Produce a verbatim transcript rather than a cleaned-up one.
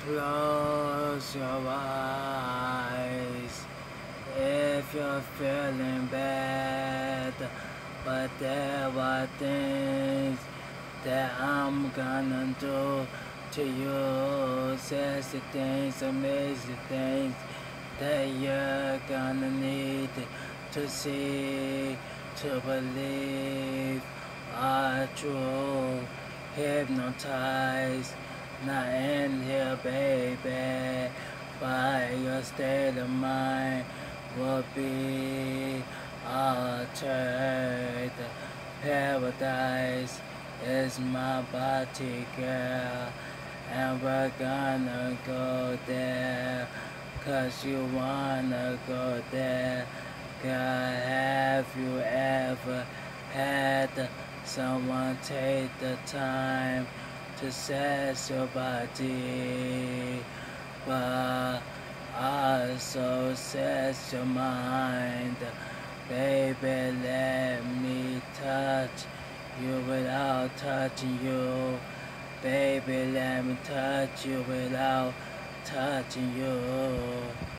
Close your eyes if you're feeling bad, but there are things that I'm gonna do to you. Sexy things, amazing things that you're gonna need to see, to believe are true. Hypnotized, not in here, baby, but your state of mind will be altered. Paradise is my body, girl, and we're gonna go there, cause you wanna go there. Girl, have you ever had someone take the time to sex your body, but also sex your mind? Baby, let me touch you without touching you. Baby, let me touch you without touching you.